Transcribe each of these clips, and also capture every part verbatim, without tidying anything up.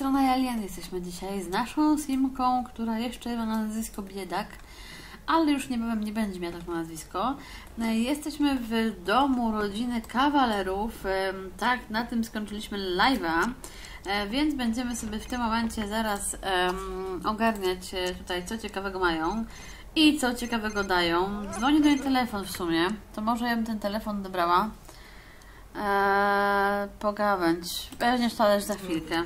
strona Alien. Jesteśmy dzisiaj z naszą Simką, która jeszcze ma na nazwisko Biedak, ale już niebawem nie będzie miała tak na nazwisko. Jesteśmy w domu rodziny kawalerów. Tak, na tym skończyliśmy live'a, więc będziemy sobie w tym momencie zaraz um, ogarniać tutaj, co ciekawego mają i co ciekawego dają. Dzwoni do mnie telefon w sumie, to może ja bym ten telefon dobrała. Eee, pogawędź. Weźmiesz talerz za chwilkę.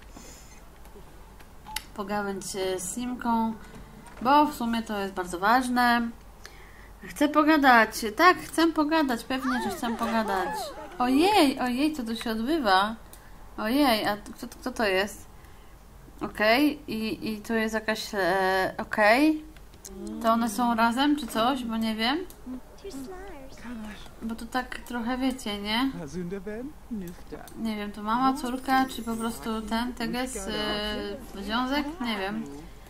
Pogawędź z Simką, bo w sumie to jest bardzo ważne. Chcę pogadać. Tak, chcę pogadać. Pewnie, że chcę pogadać. Ojej, ojej, co tu się odbywa? Ojej, a kto, kto to jest? Okej, okay. I, i tu jest jakaś... E, okej. Okay. To one są razem, czy coś? Bo nie wiem. Bo to tak trochę wiecie, nie? Nie wiem, to mama, córka, czy po prostu ten, teges, yy, związek? Nie wiem.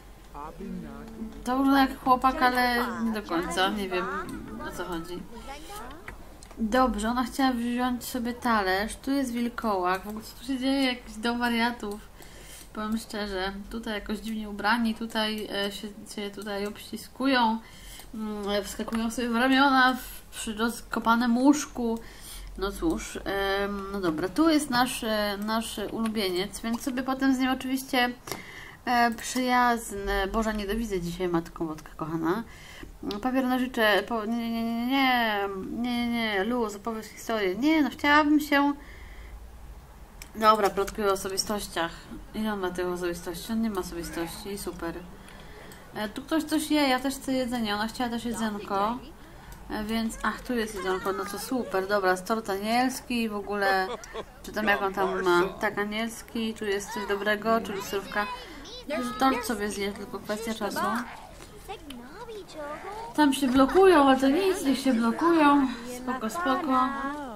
To wygląda jak chłopak, ale nie do końca, nie wiem o co chodzi. Dobrze, ona chciała wziąć sobie talerz, tu jest wilkołak, w ogóle co tu się dzieje, jakiś dom wariatów. Powiem szczerze, tutaj jakoś dziwnie ubrani, tutaj e, się, się tutaj obściskują, mm, wskakują sobie w ramiona, w, przy rozkopanym łóżku. No cóż, e, no dobra, tu jest nasz, e, nasz ulubieniec, więc sobie potem z nim oczywiście e, przyjazny, Boża, nie dowidzę dzisiaj, matko wodka kochana. Papier nożycze, po, nie, nie, nie, nie, nie, nie, luz, opowiedz historię. Nie, no chciałabym się... Dobra, plotkuję o osobistościach. Ile on ma tych osobistości? On nie ma osobistości, super. E, tu ktoś coś je, ja też chcę jedzenie, ona chciała też jedzenko. E, więc, ach, tu jest jedzonko, no to super, dobra, z tort anielski, w ogóle, czy tam jak on tam ma, tak, anielski, tu jest coś dobrego, czyli surówka. Tort sobie zje, tylko kwestia czasu. Tam się blokują, ale to nic, niech się blokują, spoko, spoko.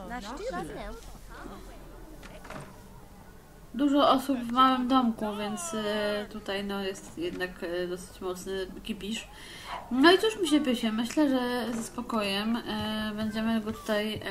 Dużo osób w małym domku, więc y, tutaj no, jest jednak y, dosyć mocny kipisz. No i cóż mi się pysie, myślę, że ze spokojem y, będziemy go tutaj y, y,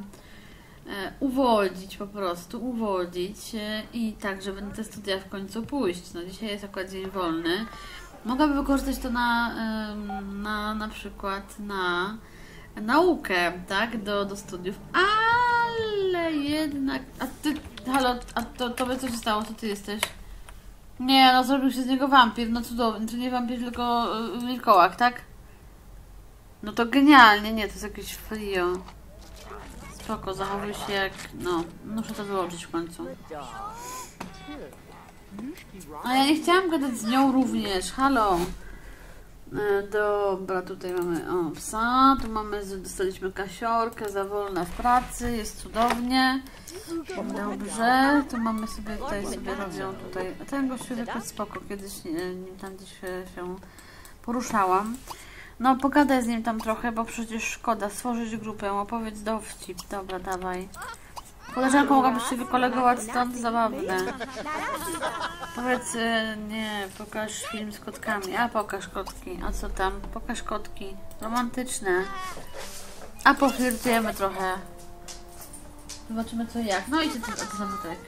uwolnić po prostu, uwolnić y, i tak, żeby na te studia w końcu pójść. No dzisiaj jest akurat dzień wolny. Mogłabym wykorzystać to na, y, na na przykład na naukę, tak, do, do studiów, ale jednak, a ty, halo, a to, tobie co się stało, co ty jesteś? Nie, no zrobił się z niego wampir, no cudownie, to nie wampir, tylko y, wilkołak, tak? No to genialnie, nie, to jest jakiś frio. Spoko, zachowuj się jak, no, muszę to wyłączyć w końcu. A ja nie chciałam gadać z nią również, halo. Dobra, tutaj mamy o, psa, tu mamy, dostaliśmy kasiorkę za wolne w pracy, jest cudownie. Dobrze, tu mamy sobie, tutaj sobie robią tutaj, ten gościu jakoś spoko, kiedyś nim tam gdzieś się poruszałam. No pogadaj z nim tam trochę, bo przecież szkoda stworzyć grupę, opowiedz dowcip, dobra, dawaj. Koleżanko, mogłabyś się wykolegować stąd? Zabawne. Powiedz, nie, pokaż film z kotkami. A, pokaż kotki. A co tam? Pokaż kotki. Romantyczne. A poflirtujemy trochę. Zobaczymy co i jak. No i co to za butelek?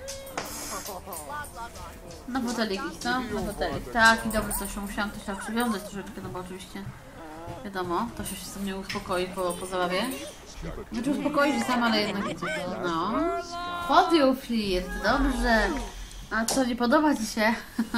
Na butelik idź, co? Na butelik. Tak, i dobrze, to się musiałam to się przywiązać troszeczkę, no bo oczywiście wiadomo, to się z tym nie uspokoi po, po zabawie. Znaczy uspokoi się sama, ale jednak wiecie to, no. Podjął flirt, dobrze. A co, nie podoba ci się?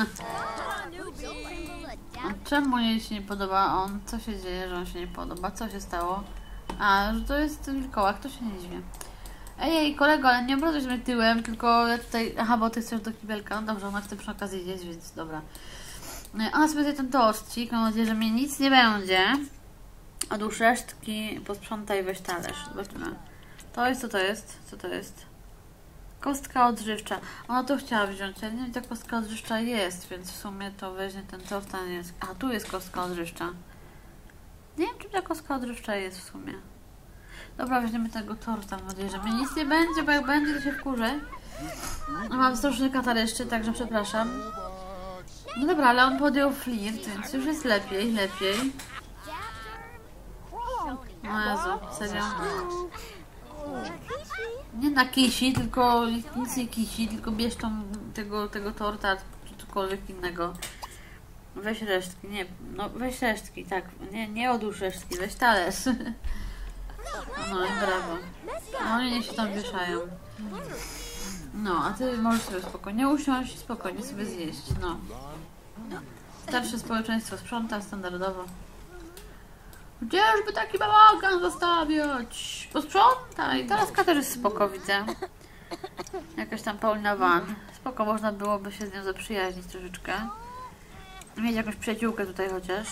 A czemu jej się nie podoba on? Co się dzieje, że on się nie podoba? Co się stało? A, że to jest wilkołak, to się nie dziwię. Ej, ej, kolego, ale nie obrażaj mnie tyłem, tylko ja tutaj... Aha, bo ty chcesz do kibelka. No dobrze, ona chce przy okazji jeść, więc dobra. Ona sobie zje ten tościk, mam nadzieję, że mnie nic nie będzie. Odłóż resztki, posprzątaj, weź talerz. Zobaczmy. To jest, co to jest? Co to jest? Kostka odżywcza. Ona to chciała wziąć, ale nie wiem, ta kostka odżywcza jest, więc w sumie to weźmie ten tort, a nie jest... A, tu jest kostka odżywcza. Nie wiem, czy ta kostka odżywcza jest w sumie. Dobra, weźmiemy tego torta, mam nadzieję, że mnie nic nie będzie, bo jak będzie, to się wkurzę. Mam straszny katar jeszcze, także przepraszam. No dobra, ale on podjął flirt, więc już jest lepiej, lepiej. O Jezu, serio. Nie na kisi, tylko nic nie kisi, tylko bierz tą, tego, tego torta, czy cokolwiek innego. Weź resztki, nie, no weź resztki, tak, nie, nie odłóż resztki, weź talerz. No i brawo. No oni nie się tam wieszają. No, a ty możesz sobie spokojnie usiąść i spokojnie sobie zjeść, no. Starsze społeczeństwo sprząta standardowo. Gdzieżby taki bałagan zostawiać? Posprzątaj. Ta laska też jest spoko, widzę. Jakaś tam Paulina Van. Spoko, można byłoby się z nią zaprzyjaźnić troszeczkę. Mieć jakąś przyjaciółkę tutaj chociaż.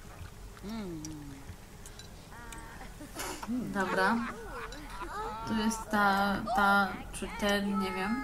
Dobra. Tu jest ta, ta, czy ten, nie wiem.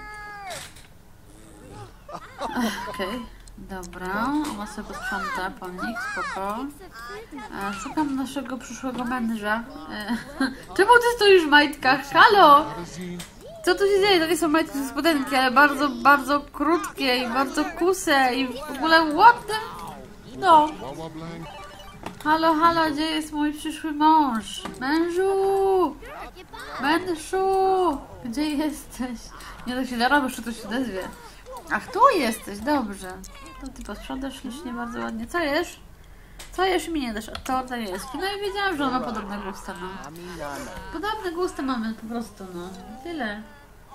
Okej. Okay. Dobra, ona sobie posprząta po nich, spoko. E, szukam naszego przyszłego męża. E, czemu ty stoisz w majtkach? Halo! Co tu się dzieje? To nie są majtki, to spodenki, ale bardzo, bardzo krótkie i bardzo kuse i w ogóle what the... No. Halo, halo, gdzie jest mój przyszły mąż? Mężu! Mężu! Gdzie jesteś? Nie, to się da robisz, czy to się odezwie. Ach, tu jesteś, dobrze. To ty posprzątasz ślicznie, bardzo ładnie. Co jesz? Co jesz mi nie dasz? A to to jest. No i wiedziałam, że on ma podobne gusta, no. Podobne gusta mamy po prostu, no. Tyle.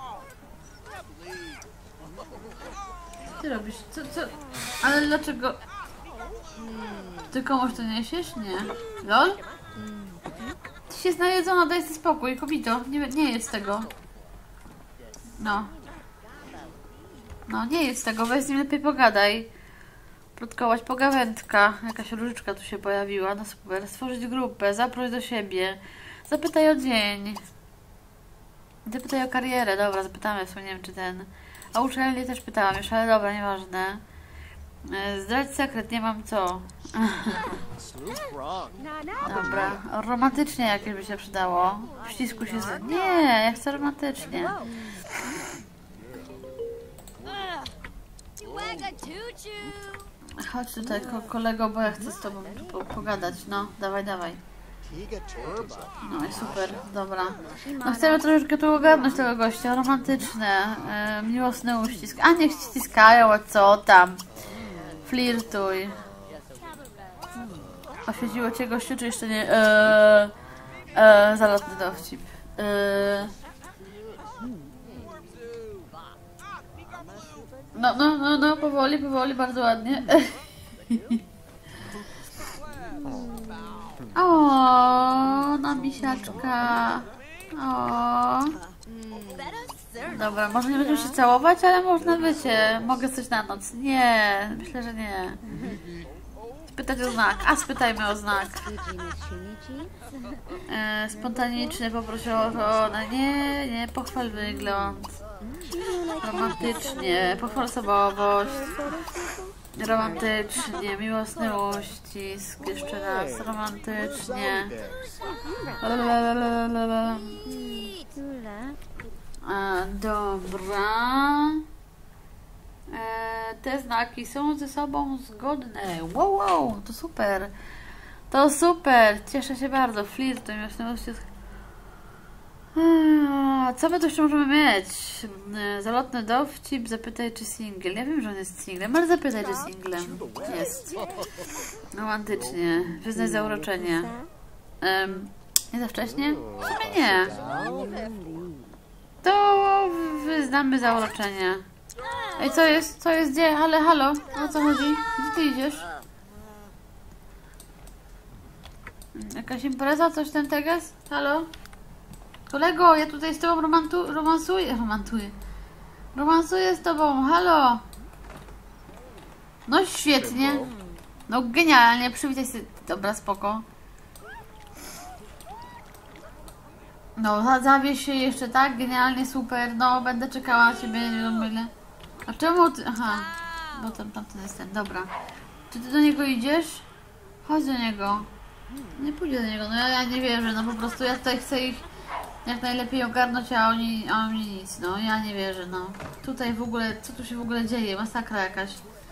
Co ty robisz? Co, co? Ale dlaczego? Ty komuś to niesiesz? Nie. Lol? Ty się jest najedzona, daj sobie spokój, kobito. Nie, nie jedz tego. No. No, nie jedz tego, weź z nim lepiej pogadaj. Plotkować pogawędka. Jakaś różyczka tu się pojawiła. No super. Stworzyć grupę, zaproś do siebie. Zapytaj o dzień. Zapytaj o karierę. Dobra, zapytamy, nie wiem czy ten... A uczelnię też pytałam już, ale dobra, nieważne. Zdradź sekret, nie mam co. Dobra, romantycznie jakieś by się przydało. W ścisku się z... Nie, ja chcę romantycznie. Chodź tutaj, ko kolego, bo ja chcę z tobą po pogadać. No, dawaj, dawaj. No i super, dobra. No chcemy troszeczkę tu ogarnąć tego gościa. Romantyczne, e, miłosne uścisk. A niech ci ściskają, a co tam? Flirtuj. Oświeciło cię gościu, czy jeszcze nie? Eee, eee, zalotny dowcip. Eee. No, no, no, no, powoli, powoli, bardzo ładnie. O, na misiaczka. O. Dobra, może nie będziemy się całować, ale można, wiecie, mogę coś na noc. Nie, myślę, że nie. Spytać o znak. A, spytajmy o znak. E, spontanicznie poproszę o to. No nie, nie, pochwal wygląd. Romantycznie, pochwal osobowość. Romantycznie, miłosny uścisk. Jeszcze raz, romantycznie. Lalalala. E, dobra. E, te znaki są ze sobą zgodne. Wow, wow, to super. To super. Cieszę się bardzo. Flirt, miłosny uścisk. A, co my tu jeszcze możemy mieć? Zalotny dowcip, zapytaj czy single. Ja wiem, że on jest singlem, ale zapytaj czy singlem. Jest. Romantycznie. Wyznaj zauroczenie. Um, nie za wcześnie? W sumie nie. To wyznamy zauroczenie. Ej, co jest? Co jest? Gdzie? Ale halo? O co chodzi? Gdzie ty idziesz? Jakaś impreza? Coś ten teges? Halo? Kolego, ja tutaj z tobą romantu romansuję. Romantuję. Romansuję z tobą. Halo? No świetnie. No genialnie. Przywitaj się. Dobra, spoko. No, zawieź się jeszcze tak. Genialnie, super. No, będę czekała na ciebie. Nie wiem ile. A czemu ty... Aha. Bo tam tamten jest ten. Dobra. Czy ty do niego idziesz? Chodź do niego. Nie pójdę do niego. No ja, ja nie wierzę. No po prostu ja tutaj chcę ich jak najlepiej ogarnąć, a oni, a oni nic. No ja nie wierzę. No. Tutaj w ogóle... Co tu się w ogóle dzieje? Masakra jakaś.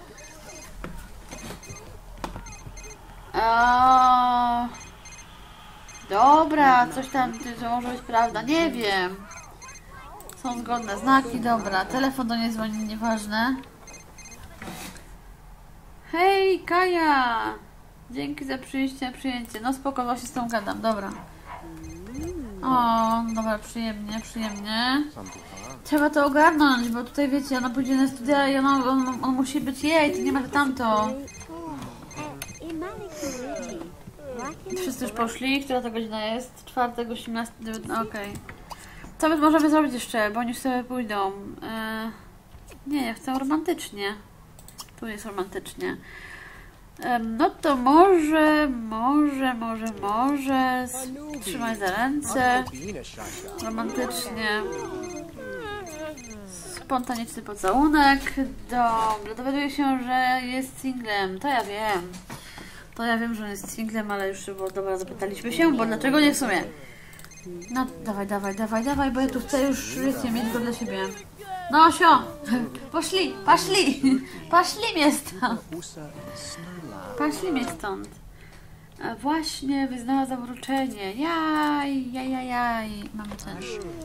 O... Dobra, coś tam, to może być prawda, nie wiem. Są zgodne znaki, dobra. Telefon do niej dzwoni, nieważne. Hej, Kaja! Dzięki za przyjście, przyjęcie. No spoko, właśnie z tą gadam, dobra. O, dobra, przyjemnie, przyjemnie. Trzeba to ogarnąć, bo tutaj wiecie, ona pójdzie na studia i ona, on, on musi być jej, to nie ma tamto. Wszyscy już poszli, która to godzina jest? Czwartego, osiemnastego, dziewiętnastego, okej. Co my możemy zrobić jeszcze, bo oni już sobie pójdą. Eee, nie, ja chcę romantycznie. Tu jest romantycznie. Eee, no to może, może, może, może... Trzymaj za ręce. Romantycznie. Spontaniczny pocałunek. Dobra, dowiaduję się, że jest singlem. To ja wiem. To ja wiem, że on jest singlem, ale już było dobra, zapytaliśmy się, bo dlaczego nie w sumie? No, dawaj, dawaj, dawaj, dawaj, bo ja tu chcę już, wiecie, mieć go dla siebie. No, sio! Poszli, poszli! Poszli mnie stąd! Poszli mnie stąd. A właśnie wyznała zawrócenie. Jaj, jaj, jaj, jaj. Mamy ten.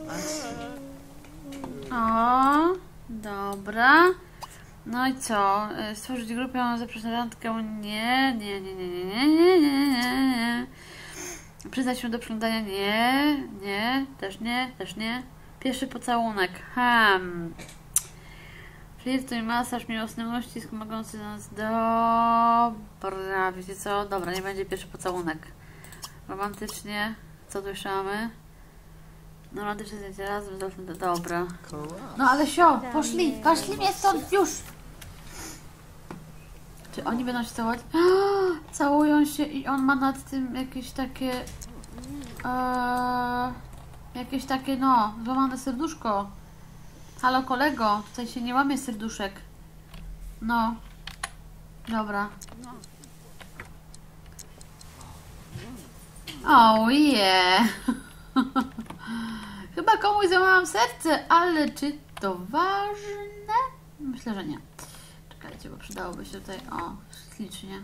O, dobra. No i co? Stworzyć grupę, zaprosić na randkę? Nie, nie, nie, nie, nie, nie, nie, nie, nie. Przyznać się do przyglądania? Nie, nie, też nie, też nie. Pierwszy pocałunek. Hmm. Flirt i masaż, miłosny uścisk mogący nas... Dobra, wiecie co? Dobra, nie będzie pierwszy pocałunek. Romantycznie. Co tu jeszcze mamy? No, romantyczne zdjęcie razem, z dobra. No ale sio, poszli, poszli mnie stąd już! Czy oni będą się całować? Całują się i on ma nad tym jakieś takie... Ee, jakieś takie, no, złamane serduszko. Halo kolego, tutaj się nie łamie serduszek. No. Dobra. Oh yeah. Chyba komuś złamałam serce, ale czy to ważne? Myślę, że nie. Czekajcie, bo przydałoby się tutaj... O, ślicznie.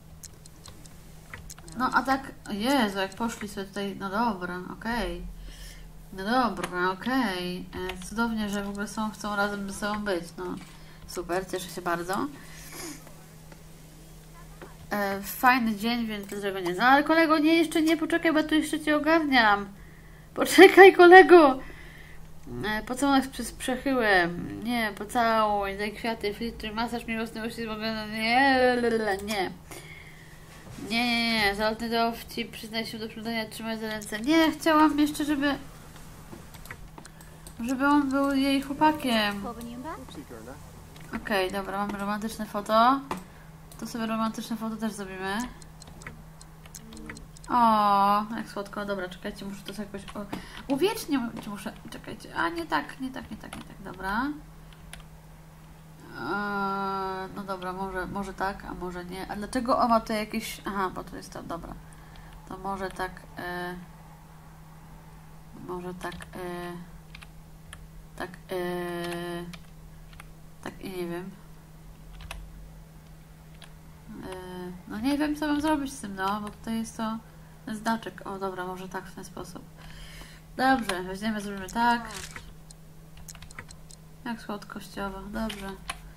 No a tak... Jezu, jak poszli sobie tutaj... No dobra, okej. Okay. No dobra, okej. Okay. Cudownie, że w ogóle są, chcą razem ze sobą być. No super, cieszę się bardzo. E, fajny dzień, więc dlaczego nie? No ale kolego, nie, jeszcze nie, poczekaj, bo tu jeszcze cię ogarniam. Poczekaj, kolego! E, pocałunek przez przechyłem. Nie, pocałuj, daj kwiaty, filtry, masaż miłosny uścisk, nie, nie, nie. Nie, nie, nie, zalotny dowcip, przyznaj się do przyglądania, trzymaj za ręce. Nie, chciałam jeszcze, żeby... Żeby on był jej chłopakiem. Okej, okay, dobra, mamy romantyczne foto. To sobie romantyczne foto też zrobimy. O, jak słodko. Dobra, czekajcie, muszę to jakoś... O, uwiecznić muszę... Czekajcie. A, nie tak, nie tak, nie tak, nie tak. Dobra. Eee, no dobra, może, może tak, a może nie. A dlaczego on ma tutaj jakieś... Aha, bo to jest to, dobra. To może tak... E... Może tak... E... Tak... E... Tak i nie wiem. No nie wiem, co mam zrobić z tym, no, bo tutaj jest to znaczek. O, dobra, może tak w ten sposób. Dobrze, weźmiemy, zrobimy tak. Jak słodkościowo, dobrze.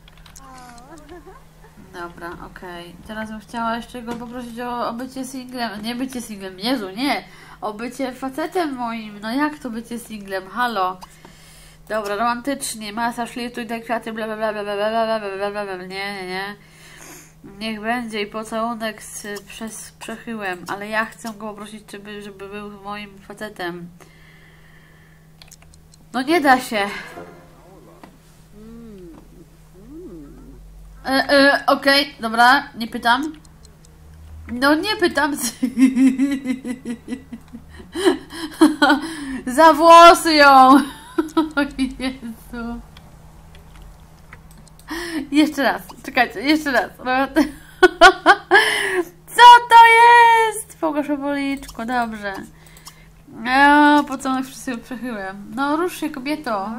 Dobra, okej. Okay. Teraz bym chciała jeszcze go poprosić o, o bycie singlem. Nie bycie singlem, Jezu, nie! O bycie facetem moim. No jak to bycie singlem? Halo! Dobra, romantycznie, masaż, flirtuj, daj kwiaty, bla bla bla bla bla bla bla bla bla bla. Nie, nie, nie. Niech będzie i pocałunek z, przez przechyłem, ale ja chcę go poprosić, żeby, żeby był moim facetem. No nie da się. E, e, Okej, okay, dobra, nie pytam. No nie pytam. Za włosy ją. O Jezu. Jeszcze raz, czekajcie, jeszcze raz. Co to jest? Pogasz policzku, dobrze. O, pocałunek wszyscy przechyłem. No rusz się, kobieto.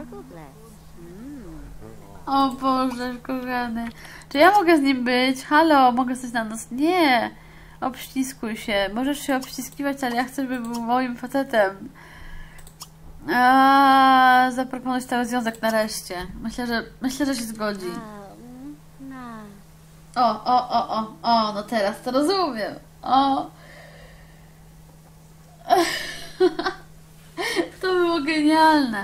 O Boże, kochany. Czy ja mogę z nim być? Halo, mogę coś na nos? Nie. Obściskuj się. Możesz się obściskiwać, ale ja chcę, żeby był moim facetem. A, zaproponuj stały związek nareszcie. Myślę, że myślę, że się zgodzi. O, o, o, o, o, no teraz to rozumiem. O. To było genialne.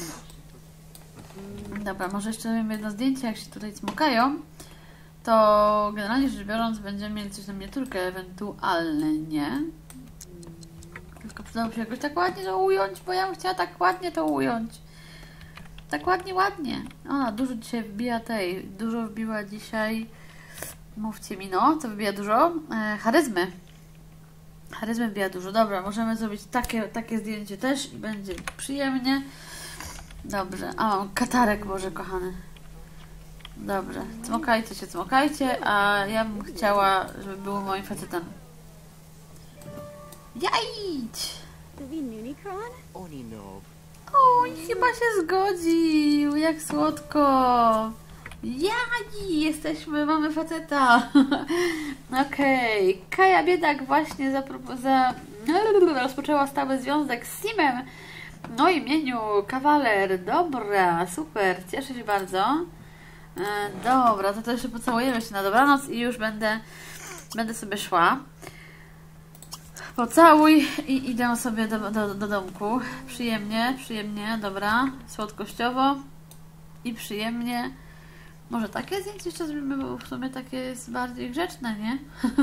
Dobra, może jeszcze robimy jedno zdjęcie, jak się tutaj smokają. To generalnie rzecz biorąc będziemy mieli coś na miniaturkę ewentualnie. Tylko przydałoby się jakoś tak ładnie to ująć, bo ja bym chciała tak ładnie to ująć. Tak ładnie, ładnie. Ona dużo dzisiaj wbija tej, dużo wbiła dzisiaj, mówcie mi no, co wybija dużo? E, charyzmy. Charyzmy wbija dużo. Dobra, możemy zrobić takie, takie zdjęcie też i będzie przyjemnie. Dobrze, a mam katarek, Boże kochany. Dobrze, cmokajcie się, cmokajcie, a ja bym chciała, żeby było moim facetem. Jajdź! Oj, chyba się zgodził, jak słodko. Jaj, jesteśmy, mamy faceta. Okej, okay. Kaja Biedak właśnie za, za, rozpoczęła stały związek z Simem o imieniu Kawaler. Dobra, super, cieszę się bardzo. E, dobra, to, to jeszcze pocałujemy się na dobranoc i już będę, będę sobie szła. Pocałuj i idę sobie do, do, do domku. Przyjemnie, przyjemnie, dobra, słodkościowo i przyjemnie. Może takie zdjęcie jeszcze zrobimy, bo w sumie takie jest bardziej grzeczne, nie?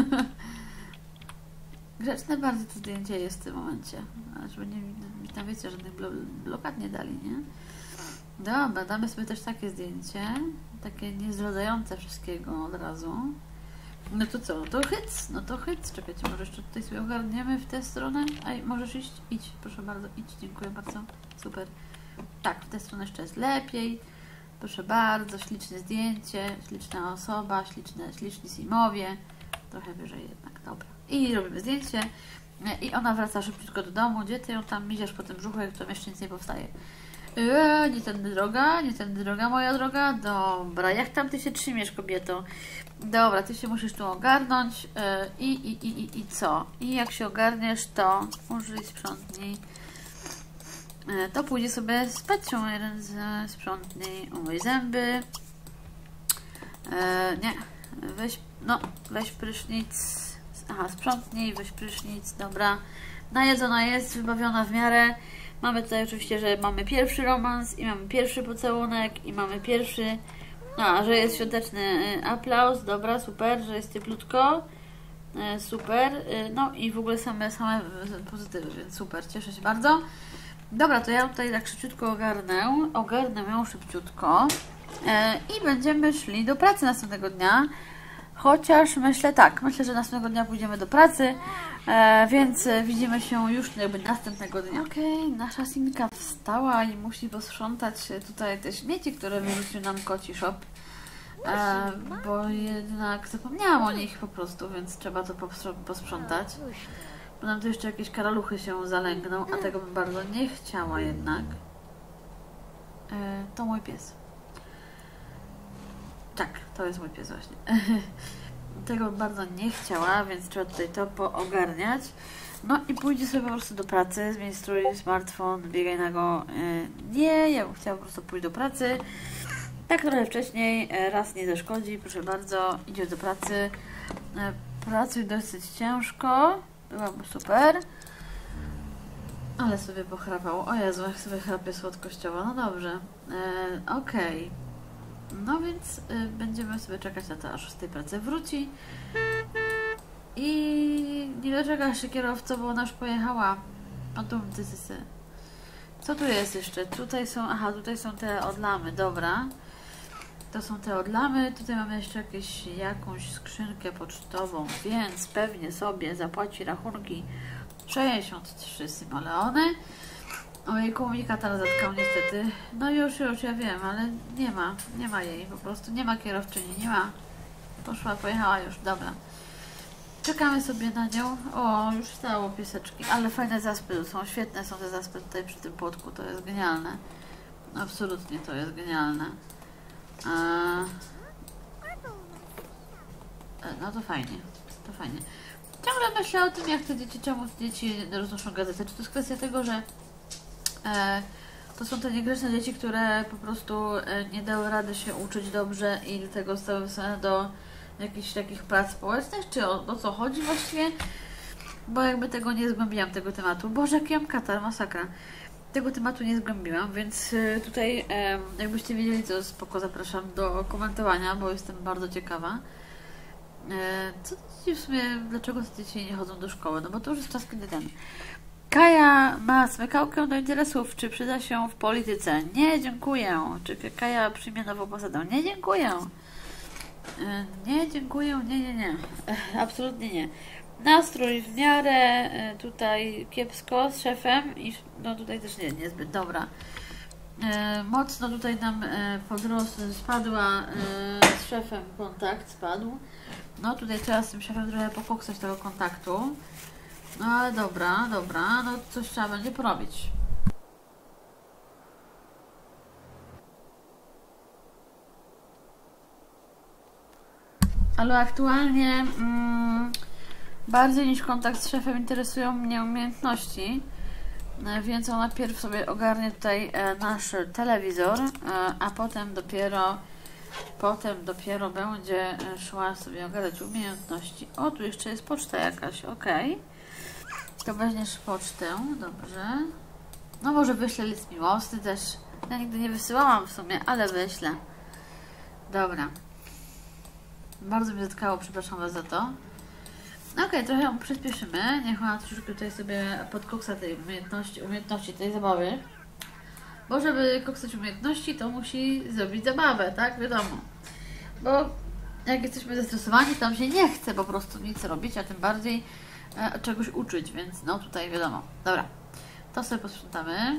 Grzeczne bardziej to zdjęcie jest w tym momencie. Ale żeby nie, nie tam wiecie, żadnych blokad nie dali, nie? Dobra, damy sobie też takie zdjęcie. Takie niezdradzające wszystkiego od razu. No to co? No to hyc, no to hyc. Czekajcie, może jeszcze tutaj sobie ogarniemy w tę stronę. Ej, możesz iść? Idź, proszę bardzo, idź, dziękuję bardzo. Super. Tak, w tę stronę jeszcze jest lepiej. Proszę bardzo, śliczne zdjęcie, śliczna osoba, śliczne, śliczni simowie. Trochę wyżej jednak, dobra. I robimy zdjęcie. I ona wraca szybciutko do domu. Gdzie ty ją tam miziasz po tym brzuchu, jak to jeszcze nic nie powstaje? Eee, nie tędy droga, nie tędy droga, moja droga. Dobra, jak tam ty się trzymiesz, kobieto? Dobra, ty się musisz tu ogarnąć. Yy, i, i, i, i, I co? I jak się ogarniesz, to użyj, sprzątnij. Yy, to pójdzie sobie z Pecią. Jeden z sprzątnij, umyj zęby. Yy, nie, weź, no, weź prysznic. Aha, sprzątnij, weź prysznic, dobra. Najedzona jest, wybawiona w miarę. Mamy tutaj oczywiście, że mamy pierwszy romans i mamy pierwszy pocałunek i mamy pierwszy... A, że jest świąteczny aplauz, dobra, super, że jest cieplutko, super, no i w ogóle same, same pozytywy, więc super, cieszę się bardzo. Dobra, to ja tutaj tak szybciutko ogarnę, ogarnę ją szybciutko i będziemy szli do pracy następnego dnia. Chociaż myślę tak, myślę, że następnego dnia pójdziemy do pracy, e, więc widzimy się już jakby następnego dnia. Okej, okay, nasza Sinka wstała i musi posprzątać tutaj te śmieci, które wyrzucił nam Koci Shop, e, bo jednak zapomniałam o nich po prostu, więc trzeba to posprzątać. Bo nam tu jeszcze jakieś karaluchy się zalęgną, a tego bym bardzo nie chciała jednak. E, to mój pies. Tak, to jest mój pies właśnie. Tego bardzo nie chciała, więc trzeba tutaj to poogarniać. No i pójdzie sobie po prostu do pracy, zmień strój, smartfon, biegaj na go. Nie, ja bym chciała po prostu pójść do pracy. Tak trochę wcześniej, raz nie zaszkodzi, proszę bardzo, idzie do pracy. Pracuj dosyć ciężko, byłaby super. Ale sobie pochrapał. O Jezu, jak sobie chrapie słodkościowo. No dobrze, e, okej. Okay. No więc y, będziemy sobie czekać na to, aż z tej pracy wróci. I nie doczeka się kierowco, bo ona już pojechała. O tu, ty, ty, ty. Co tu jest jeszcze? Tutaj są, aha, tutaj są te odlamy, dobra. To są te odlamy. Tutaj mamy jeszcze jakieś, jakąś skrzynkę pocztową, więc pewnie sobie zapłaci rachunki sześćdziesiąt trzy simoleony. Ojej, komunikator zatkał niestety. No już, już, ja wiem, ale nie ma, nie ma jej, po prostu nie ma kierowczyni, nie ma. Poszła, pojechała już, dobra. Czekamy sobie na nią. O, już stało pieseczki, ale fajne zaspy są, świetne są te zaspy tutaj przy tym płotku, to jest genialne. Absolutnie to jest genialne. A... No to fajnie, to fajnie. Ciągle myślę o tym, jak te dzieci, czemu te dzieci roznoszą gazetę. Czy to jest kwestia tego, że E, to są te niegrzeczne dzieci, które po prostu e, nie dały rady się uczyć dobrze i dlatego zostały wysłane do jakichś takich prac społecznych, czy o, o co chodzi właściwie? Bo jakby tego nie zgłębiłam, tego tematu. Boże, jaki mam katar, masakra. Tego tematu nie zgłębiłam, więc y, tutaj y, jakbyście wiedzieli, to spoko, zapraszam do komentowania, bo jestem bardzo ciekawa. Y, co dzieci w sumie, dlaczego te dzieci nie chodzą do szkoły? No bo to już jest czas, kiedy ten... Kaja ma smykałkę do interesów, czy przyda się w polityce? Nie, dziękuję. Czy Kaja przyjmie nową posadę? Nie, dziękuję. Y, nie, dziękuję, nie, nie, nie. Ech, absolutnie nie. Nastrój w miarę tutaj kiepsko z szefem i no tutaj też nie, niezbyt dobra. E, mocno tutaj nam e, podros, spadła e, z szefem kontakt, spadł. No tutaj trzeba z tym szefem trochę pokoksać tego kontaktu. No ale dobra, dobra, no coś trzeba będzie porobić. Ale aktualnie mm, bardziej niż kontakt z szefem interesują mnie umiejętności, więc ona najpierw sobie ogarnie tutaj nasz telewizor, a potem dopiero potem dopiero będzie szła sobie ogarniać umiejętności. O, tu jeszcze jest poczta jakaś, ok. To weźmiesz pocztę, dobrze. No może wyślę list miłosny też. Ja nigdy nie wysyłałam w sumie, ale wyślę. Dobra. Bardzo mnie zatkało, przepraszam Was za to. Okej, okay, trochę ją przyspieszymy. Niech ona troszeczkę tutaj sobie podkoksa tej umiejętności, umiejętności tej zabawy. Bo żeby koksać umiejętności, to musi zrobić zabawę, tak? Wiadomo. Bo jak jesteśmy zestresowani, to nam się nie chce po prostu nic robić, a tym bardziej e, czegoś uczyć, więc no tutaj wiadomo. Dobra, to sobie posprzątamy.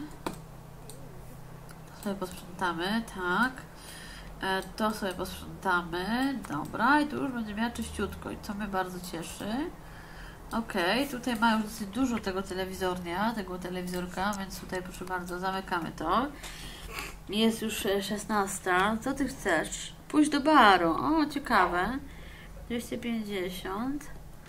To sobie posprzątamy, tak. E, to sobie posprzątamy. Dobra, i tu już będzie miała czyściutko i co mnie bardzo cieszy. Okej, okay, tutaj ma już dosyć dużo tego telewizornia, tego telewizorka, więc tutaj proszę bardzo, zamykamy to. Jest już szesnasta. Co ty chcesz? Pójść do baru. O, ciekawe. dwieście pięćdziesiąt.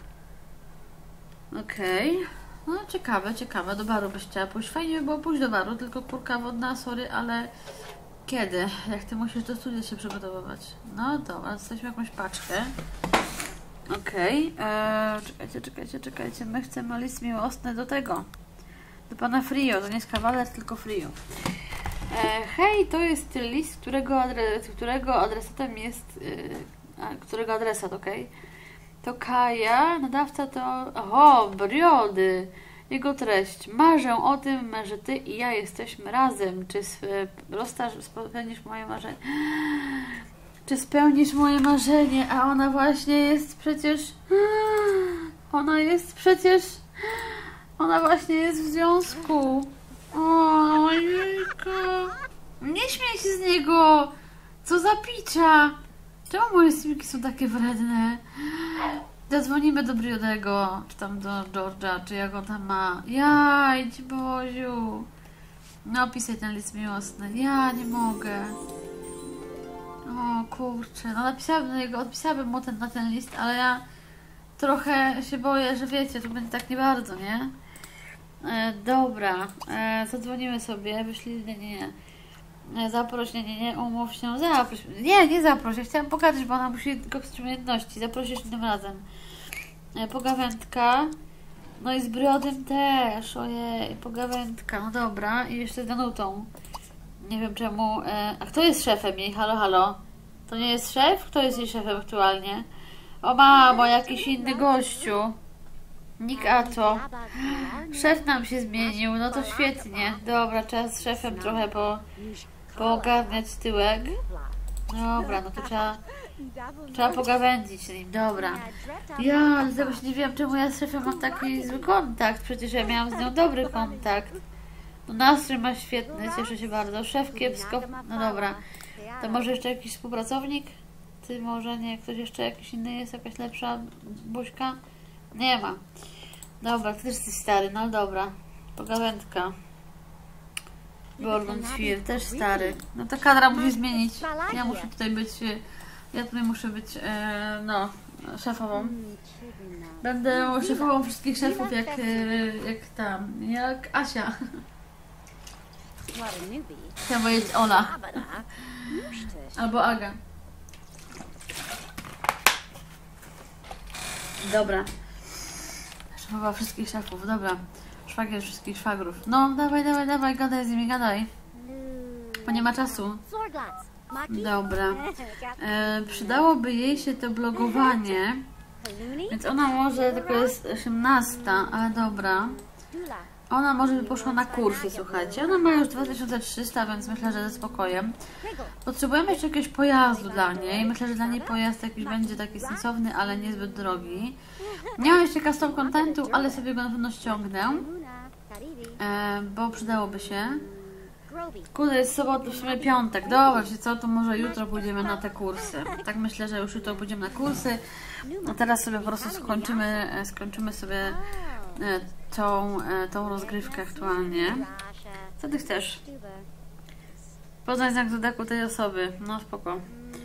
Okej. Okay. No, ciekawe, ciekawe. Do baru byś chciała pójść. Fajnie by było pójść do baru, tylko kurka wodna, sorry, ale kiedy? Jak ty musisz do studia się przygotowywać? No dobra, jesteśmy jakąś paczkę. Okej. Okay. Eee, czekajcie, czekajcie, czekajcie. My chcemy list miłosny do tego. Do pana Frio. To nie jest kawaler, tylko Frio. E, hej, to jest list, którego, adres, którego adresatem jest... Yy, a, którego adresat, okej? Okay? To Kaja, nadawca to... Oho, Briody. Jego treść. Marzę o tym, że ty i ja jesteśmy razem. Czy spełnisz moje marzenie? Czy spełnisz moje marzenie? A ona właśnie jest przecież... Ona jest przecież... Ona właśnie jest w związku. Ojejka. Nie śmiej się z niego. Co za picza. Czemu moje słówki są takie wredne? Zadzwonimy do Briodego, czy tam do George'a, czy jak on tam ma. Jajdź, Boziu. No, pisaj ten list miłosny. Ja nie mogę. O kurczę, no napisałabym na niego, odpisałabym mu ten, na ten list, ale ja trochę się boję, że wiecie, to będzie tak nie bardzo, nie? E, dobra, e, zadzwonimy sobie, wyślij, nie, nie, nie. E, zaproś, nie, nie, nie, umów się, zaproś. Nie, nie zaproś, ja chciałam pokazać, bo ona musi koksać umiejętności, zaprosisz tym razem. E, pogawędka, no i z Briodem też, ojej, pogawędka, no dobra, i jeszcze z Danutą. Nie wiem czemu, e, a kto jest szefem jej, halo, halo? To nie jest szef? Kto jest jej szefem aktualnie? O mamo, jakiś inny gościu. Nick Ato. Szef nam się zmienił, no to świetnie. Dobra, trzeba z szefem trochę po, poogarniać tyłek. Dobra, no to trzeba, trzeba pogawędzić z nim, dobra. Ja, dlatego się nie wiem, czemu ja z szefem mam taki zły kontakt. Przecież ja miałam z nią dobry kontakt. No nastrój ma świetny, cieszę się bardzo. Szef kiepsko, no dobra. To może jeszcze jakiś współpracownik? Ty może nie, ktoś jeszcze jakiś inny jest, jakaś lepsza buźka? Nie ma. Dobra, ty też jesteś stary, no dobra. Pogawędka. Gordon Świr, też stary. No ta kadra musi zmienić. Ja muszę tutaj być, ja tutaj muszę być, e, no, szefową. Będę szefową wszystkich szefów jak, jak tam, jak Asia. Chciałam powiedzieć Ola. Albo Aga. Dobra. Szefowa wszystkich szefów, dobra. Szwagier wszystkich szwagrów. No, dawaj, dawaj, dawaj, gadaj z nimi, gadaj. Bo nie ma czasu. Dobra. E, przydałoby jej się to blogowanie. Więc ona może, tylko jest osiemnasta, ale dobra. Ona może by poszła na kursy, słuchajcie. Ona ma już dwa tysiące trzysta, więc myślę, że ze spokojem. Potrzebujemy jeszcze jakiegoś pojazdu dla niej. Myślę, że dla niej pojazd jakiś będzie taki sensowny, ale niezbyt drogi. Nie mam jeszcze custom contentu, ale sobie go na pewno ściągnę. E, bo przydałoby się. Kurde, jest sobota, w sumie piątek. Dobra, wiecie co, to może jutro pójdziemy na te kursy. Tak myślę, że już jutro pójdziemy na kursy. A teraz sobie po prostu skończymy, skończymy sobie tą, tą rozgrywkę aktualnie. Co ty chcesz? Poznaj znak zodiaku tej osoby. No spoko.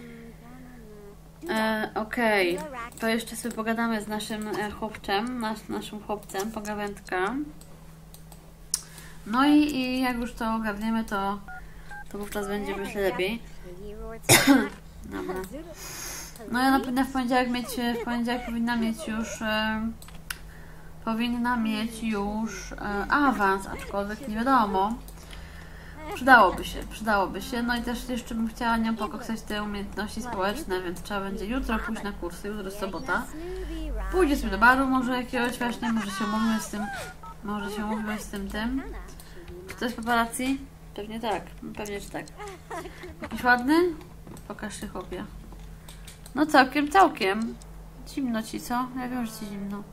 E, Okej. Okay. To jeszcze sobie pogadamy z naszym chłopcem, nas, naszym chłopcem, pogawędka. No i, i jak już to ogarniemy, to, to wówczas będzie, myślę, lepiej. Dobra. No ja powinna w poniedziałek mieć, w poniedziałek powinna mieć już e, powinna mieć już e, awans, aczkolwiek nie wiadomo. Przydałoby się, przydałoby się. No i też jeszcze bym chciała nią pokoksać te umiejętności społeczne, więc trzeba będzie jutro pójść na kursy, jutro jest sobota. Pójdzie sobie do baru może jakiegoś właśnie, może się umówimy z tym, może się umówimy z tym tym. Czy to jest paparazzi? Pewnie tak, pewnie, że tak. Jakiś ładny? Pokaż się, chłopie. No całkiem, całkiem. Zimno ci, co? Ja wiem, że ci zimno.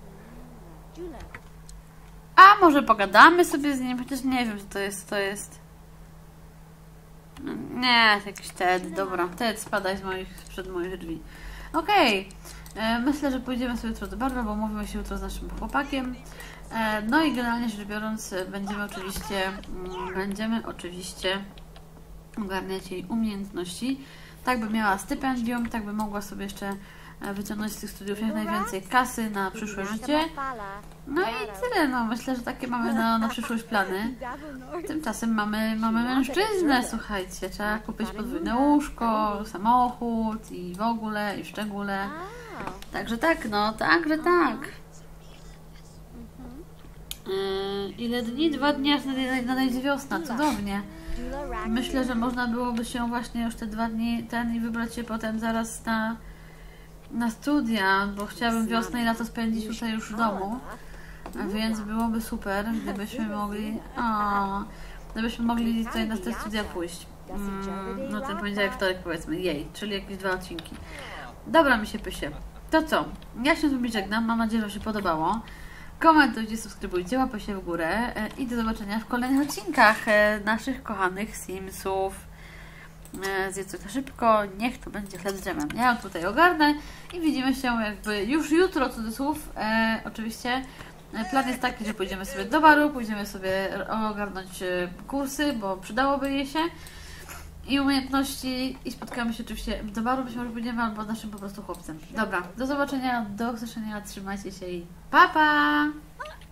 A może pogadamy sobie z nim? Chociaż nie wiem, co to jest, co to jest. Nie, jakiś Ted, dobra. Ted, spadaj z moich, sprzed moich drzwi. Okej. Okay. Myślę, że pójdziemy sobie jutro do baru, bo mówimy się jutro z naszym chłopakiem. E, no i generalnie rzecz biorąc, będziemy oczywiście, mm, będziemy oczywiście ogarniać jej umiejętności. Tak by miała stypendium, tak by mogła sobie jeszcze wyciągnąć z tych studiów jak najwięcej kasy na przyszłe życie. No i tyle, no myślę, że takie mamy na, na przyszłość plany. Tymczasem mamy, mamy mężczyznę, słuchajcie, trzeba kupić podwójne łóżko, samochód i w ogóle, i w szczególe. Także tak, no, także tak. Yy, ile dni? Dwa dni, aż nadejdzie wiosna, cudownie. Myślę, że można byłoby się właśnie już te dwa dni ten i wybrać się potem zaraz na, na studia, bo chciałabym wiosnę i lato spędzić tutaj już w domu, więc byłoby super, gdybyśmy mogli, o, gdybyśmy mogli tutaj na te studia pójść. Mm, no ten poniedziałek, wtorek powiedzmy, jej, czyli jakieś dwa odcinki. Dobra, mi się pysie. To co? Ja się z wami żegnam, mam nadzieję, że się podobało. Komentujcie, subskrybujcie, łapajcie się w górę i do zobaczenia w kolejnych odcinkach naszych kochanych Simsów. Zjedz to szybko, niech to będzie chleb z dżemem. Ja ją tutaj ogarnę i widzimy się jakby już jutro, cudzysłów. E, oczywiście plan jest taki, że pójdziemy sobie do baru, pójdziemy sobie ogarnąć kursy, bo przydałoby je się i umiejętności i spotkamy się oczywiście do baru, być może pójdziemy albo z naszym po prostu chłopcem. Dobra, do zobaczenia, do usłyszenia, trzymajcie się i pa pa!